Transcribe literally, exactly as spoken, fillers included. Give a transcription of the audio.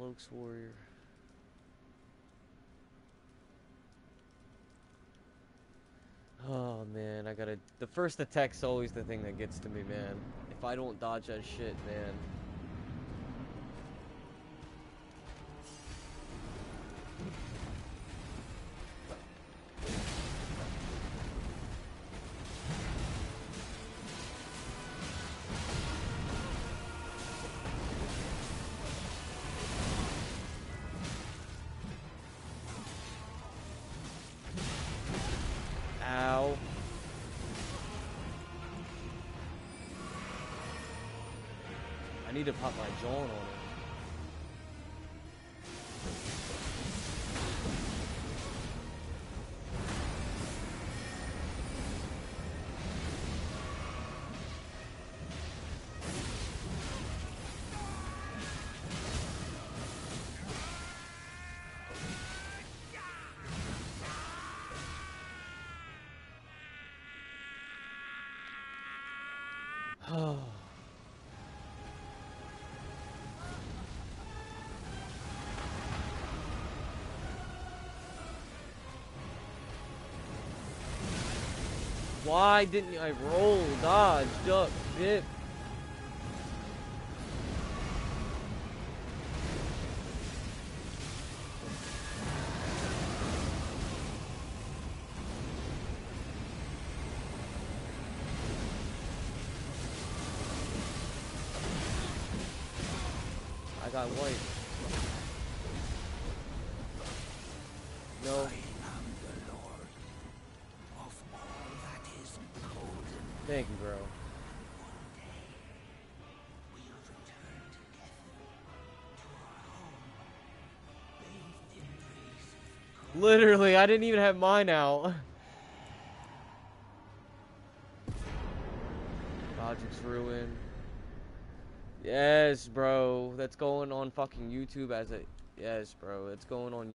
Cloaks Warrior. Oh man, I gotta. The first attack's always the thing that gets to me, man. If I don't dodge that shit, man. Ow. I need to pop my jaw on him. Oh. Why didn't I roll, dodge, duck, dip? I got white. No. Thank you, bro. Literally, I didn't even have mine out. Godrick's Ruin. Yes, bro. That's going on fucking YouTube as a... Yes, bro. It's going on...